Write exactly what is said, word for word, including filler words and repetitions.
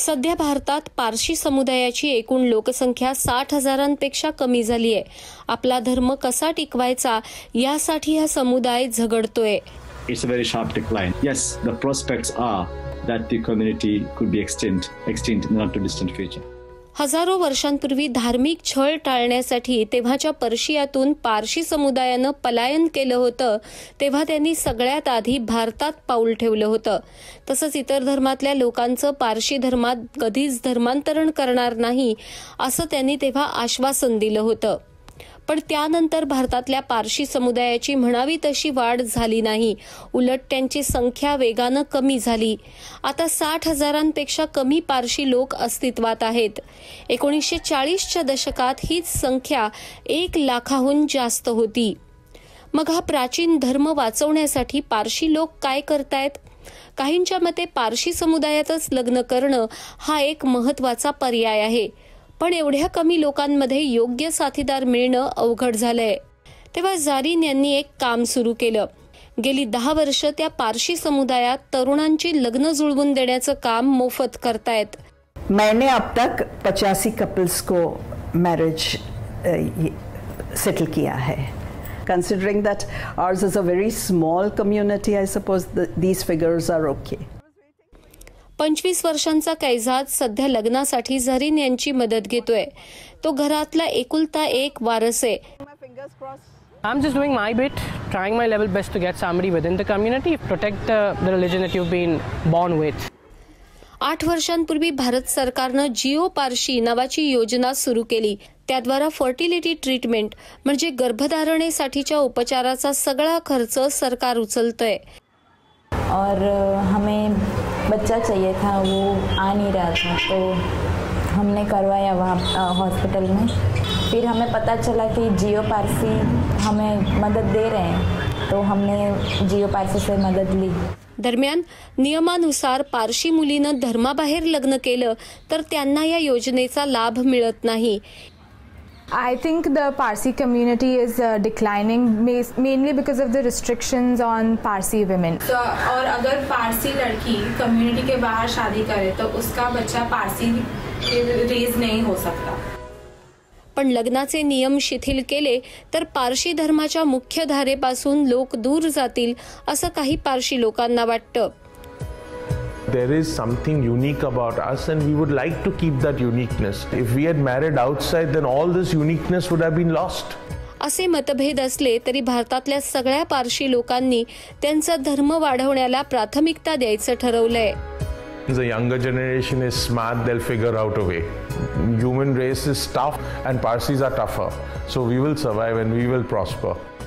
सध्या भारतात पारशी समुदायाची एकूण लोकसंख्या साठ हजारांपेक्षा कमी झाली आहे. आपला धर्म कसा टिकवायचा यासाठी हा समुदाय झगडतोय. It's a very sharp decline. Yes, the prospects are that the community could be extinct, extinct in the not too distant future. हजारो वर्षांपूर्वी धार्मिक छळ टाळण्यासाठी तेव्हाच्या पर्शियातून पारशी समुदायानं पलायन केलं होतं, तेव्हा त्यांनी सगळ्यात आधी भारतात पाऊल ठेवलं होतं. तसंच इतर धर्मातल्या लोकांचं पारशी धर्मात कधीच धर्मांतरण करणार नाही असं त्यांनी तेव्हा आश्वासन दिलं होतं. पण त्यानंतर भारतातल्या पारशी समुदायाची म्हणावी तशी वाढ झाली नाही. उलट त्यांची संख्या वेगानं कमी झाली. आता साठ हजारांपेक्षा कमी पारशी लोक अस्तित्वात आहेत. एकोणीसशे चाळीसच्या दशकात हीच संख्या एक लाखाहून जास्त होती. मग हा प्राचीन धर्म वाचवण्यासाठी पारशी लोक काय करतायत? काहींच्या मते पारशी समुदायातच लग्न करणं हा एक महत्वाचा पर्याय आहे. पण एवढ्या कमी लोकांमध्ये योग्य साथीदार मिळणं अवघड झालंय. तेव्हा जारीन यांनी एक काम सुरू केलं. गेली दहा वर्ष त्या पारशी समुदायात तरुणांची लग्न जुळवून देण्याचं काम मोफत करतायत. मैंने अब तक पचासी कपल्स को मैरिज सेटल किया है. Considering that ours is a very small community, I suppose the, these figures are okay. पंचवीस वर्षांचा कैजाद सध्या लग्नासाठी झरीन यांची मदत घेतोय. तो घरातला एकुलता एक वारस आहे. I'm just doing my bit, trying my level best to get somebody within the community, protect the, the religion that you've been born with. आठ वर्षांपूर्वी भारत सरकारनं जिओ पारशी नावाची योजना सुरू केली. त्याद्वारा फर्टिलिटी ट्रीटमेंट म्हणजे गर्भधारणेसाठीच्या उपचाराचा सगळा खर्च सरकार उचलतंय. और हमें बच्चा चाहिए था, वो आ नहीं रहा था, तो हमने करवाया वहाँ हॉस्पिटल में. फिर हमें पता चला कि जियो पारसी हमें मदद दे रहे हैं, तो हमने जियो पारसी से मदद ली. दरम्यान नियमानुसार पारशी मुलीनं धर्माबाहेर लग्न केलं तर त्यांना या योजनेचा लाभ मिळत नाही. I think the Parsi community is uh, declining mainly because of the restrictions on Parsi women. So, और अगर पारसी लड़की कम्युनिटी के बाहर शादी करे तो उसका बच्चा पारसी रेज नहीं हो सकता. पण लग्नाचे नियम शिथिल केले तर पारशी धर्माच्या मुख्य धारेपासून लोक दूर जातील असं काही पारशी लोकांना वाटतं. There is something unique about us and we would like to keep that uniqueness. If we had married outside, then all this uniqueness would have been lost. असे मतभेद असले तरी भारतातल्या सगळ्या पारशी लोकांनी त्यांचा धर्म वाढवण्याला प्राथमिकता द्यायचं ठरवलंय. The younger generation is smart, they'll figure out a way. Human race is tough and Parsis are tougher. So we will survive and we will prosper.